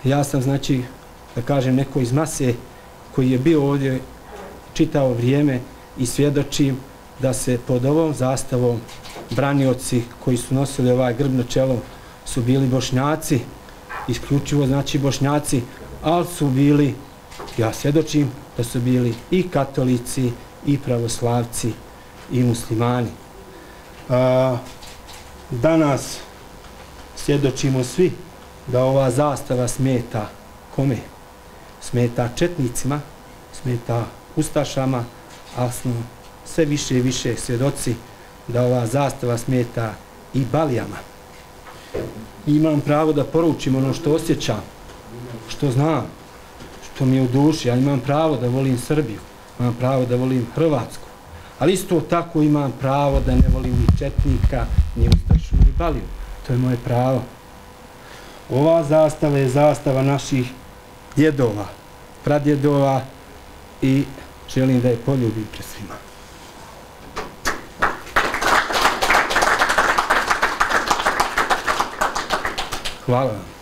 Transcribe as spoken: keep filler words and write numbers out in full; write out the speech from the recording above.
Ja sam, znači, da kažem, neko iz mase koji je bio ovdje čitavo vrijeme i svjedočim da se pod ovom zastavom branioci koji su nosili ovaj grb na čelu su bili Bošnjaci, isključivo znači Bošnjaci, ali su bili, ja svjedočim, da su bili i katolici, i pravoslavci, i muslimani. A, danas svjedočimo svi da ova zastava smeta kome? Smeta četnicima, smeta ustašama, ali smo sve više i više svjedoci da ova zastava smeta i balijama. Imam pravo da poručim ono što osjećam, što znam, što mi je u duši. Ja imam pravo da volim Srbiju, imam pravo da volim Hrvatsku, ali isto tako imam pravo da ne volim ni četnika, ni ustašu, ni baliju. To je moje pravo. Ova zastava je zastava naših djedova, pradjedova i želim da je poljubim pred svima. Hvala vam.